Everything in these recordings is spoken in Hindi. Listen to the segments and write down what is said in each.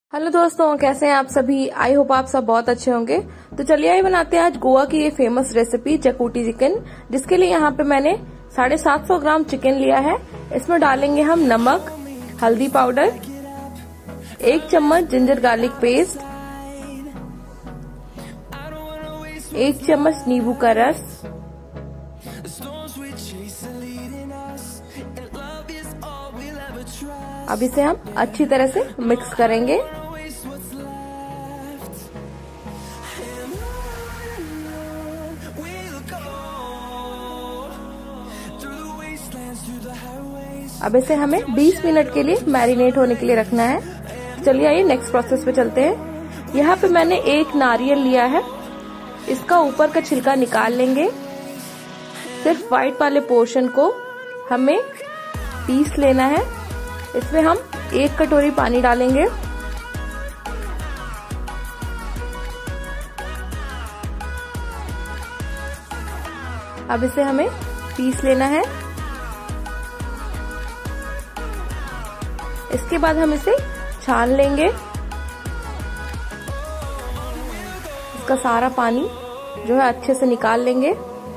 हेलो दोस्तों, कैसे हैं आप सभी। आई होप आप सब बहुत अच्छे होंगे। तो चलिए आइए बनाते हैं आज गोवा की ये फेमस रेसिपी जकूटी चिकन, जिसके लिए यहाँ पे मैंने 750 ग्राम चिकन लिया है। इसमें डालेंगे हम नमक, हल्दी पाउडर, 1 चम्मच जिंजर गार्लिक पेस्ट, 1 चम्मच नींबू का रस, अब इसे हम अच्छी तरह से मिक्स करेंगे। अब इसे हमें 20 मिनट के लिए मैरिनेट होने के लिए रखना है। चलिए आइए नेक्स्ट प्रोसेस पे चलते हैं। यहाँ पे मैंने 1 नारियल लिया है, इसका ऊपर का छिलका निकाल लेंगे। सिर्फ व्हाइट वाले पोर्शन को हमें पीस लेना है। इसमें हम 1 कटोरी पानी डालेंगे। अब इसे हमें पीस लेना है। इसके बाद हम इसे छान लेंगे। इसका सारा पानी जो है अच्छे से निकाल लेंगे।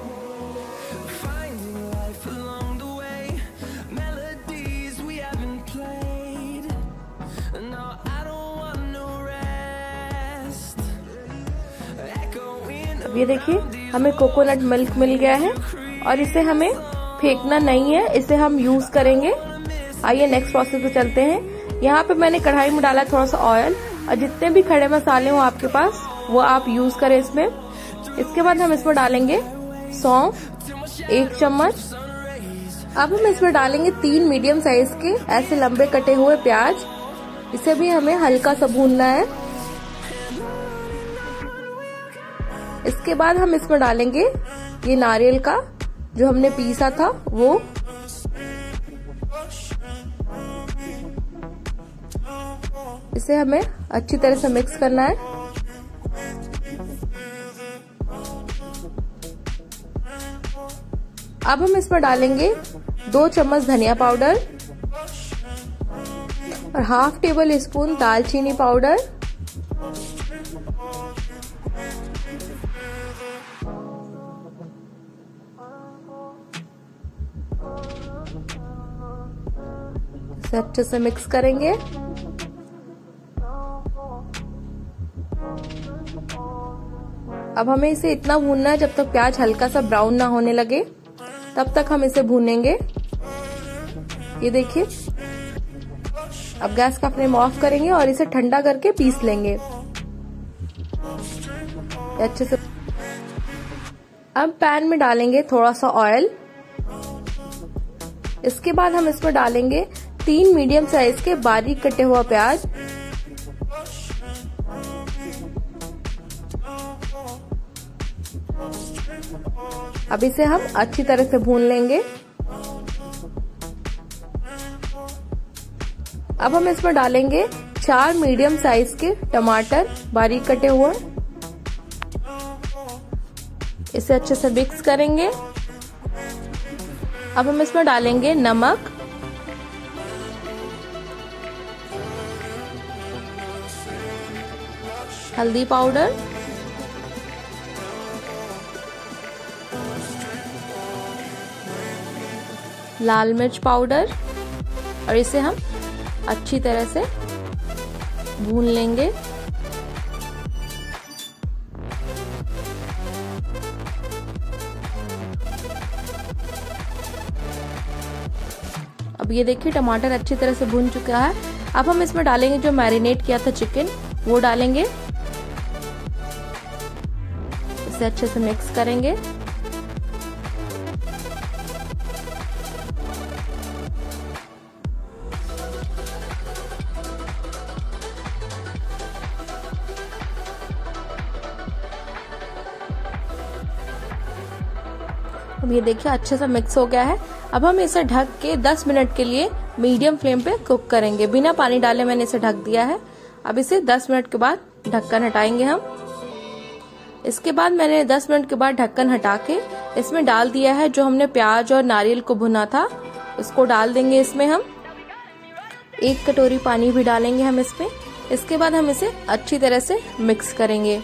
अब ये देखिए हमें कोकोनट मिल्क मिल गया है और इसे हमें फेंकना नहीं है, इसे हम यूज करेंगे। आइए नेक्स्ट प्रोसेस पे चलते हैं। यहाँ पे मैंने कढ़ाई में डाला थोड़ा सा ऑयल, और जितने भी खड़े मसाले हो आपके पास वो आप यूज करें इसमें। इसके बाद हम इसमें डालेंगे सौंफ 1 चम्मच। अब हम इसमें डालेंगे 3 मीडियम साइज के ऐसे लंबे कटे हुए प्याज। इसे भी हमें हल्का सा भूनना है। इसके बाद हम इसमें डालेंगे ये नारियल का जो हमने पीसा था वो। इसे हमें अच्छी तरह से मिक्स करना है। अब हम इसमें डालेंगे 2 चम्मच धनिया पाउडर और ½ टेबल स्पून दालचीनी पाउडर, इसे अच्छे से मिक्स करेंगे। अब हमें इसे इतना भूनना है जब तक प्याज हल्का सा ब्राउन ना होने लगे, तब तक हम इसे भूनेंगे। ये देखिए अब गैस का फ्लेम ऑफ करेंगे और इसे ठंडा करके पीस लेंगे अच्छे से। अब पैन में डालेंगे थोड़ा सा ऑयल। इसके बाद हम इसमें डालेंगे 3 मीडियम साइज के बारीक कटे हुआ प्याज। अब इसे हम अच्छी तरह से भून लेंगे। अब हम इसमें डालेंगे 4 मीडियम साइज के टमाटर बारीक कटे हुए। इसे अच्छे से मिक्स करेंगे। अब हम इसमें डालेंगे नमक, हल्दी पाउडर, लाल मिर्च पाउडर, और इसे हम अच्छी तरह से भून लेंगे। अब ये देखिए टमाटर अच्छी तरह से भून चुका है। अब हम इसमें डालेंगे जो मैरिनेट किया था चिकन, वो डालेंगे। इसे अच्छे से मिक्स करेंगे। अब ये देखिए अच्छे से मिक्स हो गया है। अब हम इसे ढक के 10 मिनट के लिए मीडियम फ्लेम पे कुक करेंगे। बिना पानी डाले मैंने इसे ढक दिया है। अब इसे 10 मिनट के बाद ढक्कन हटाएंगे हम। इसके बाद मैंने 10 मिनट के बाद ढक्कन हटा के इसमें डाल दिया है जो हमने प्याज और नारियल को भुना था, इसको डाल देंगे इसमें हम। 1 कटोरी पानी भी डालेंगे हम इसमें। इसके बाद हम इसे अच्छी तरह से मिक्स करेंगे।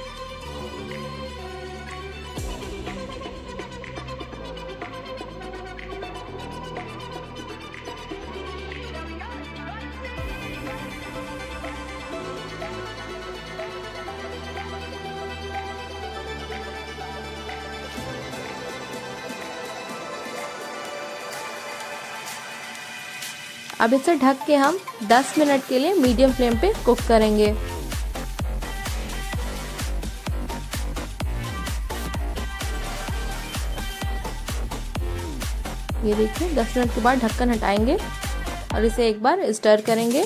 अब इसे ढक के हम 10 मिनट के लिए मीडियम फ्लेम पे कुक करेंगे। ये देखिए 10 मिनट के बाद ढक्कन हटाएंगे और इसे एक बार स्टर करेंगे।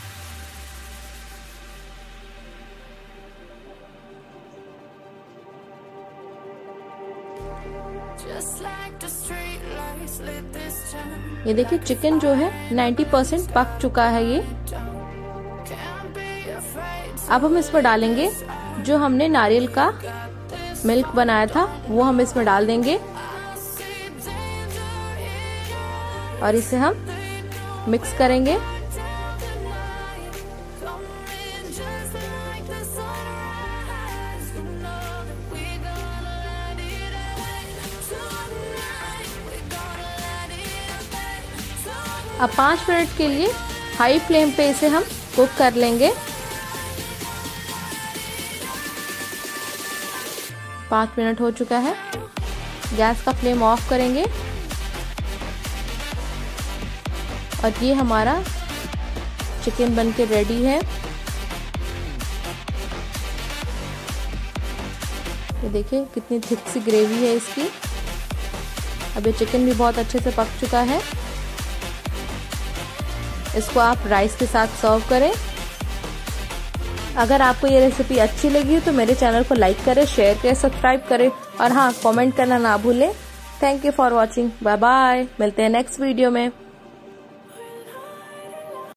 ये देखिए चिकन जो है 90% पक चुका है ये। अब हम इसमें डालेंगे जो हमने नारियल का मिल्क बनाया था, वो हम इसमें डाल देंगे और इसे हम मिक्स करेंगे। अब 5 मिनट के लिए हाई फ्लेम पे इसे हम कुक कर लेंगे। 5 मिनट हो चुका है, गैस का फ्लेम ऑफ करेंगे और ये हमारा चिकन बनके रेडी है। ये देखिए कितनी थिक सी ग्रेवी है इसकी। अब ये चिकन भी बहुत अच्छे से पक चुका है। इसको आप राइस के साथ सर्व करें। अगर आपको ये रेसिपी अच्छी लगी हो तो मेरे चैनल को लाइक करें, शेयर करें, सब्सक्राइब करें और हाँ, कमेंट करना ना भूलें। Thank you for watching. Bye bye. मिलते हैं नेक्स्ट वीडियो में।